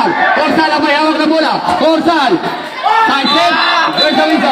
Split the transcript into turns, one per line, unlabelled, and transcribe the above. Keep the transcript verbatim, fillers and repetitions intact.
Orsal ang may hawak na bola. Orsal. Side step. There's a whistle.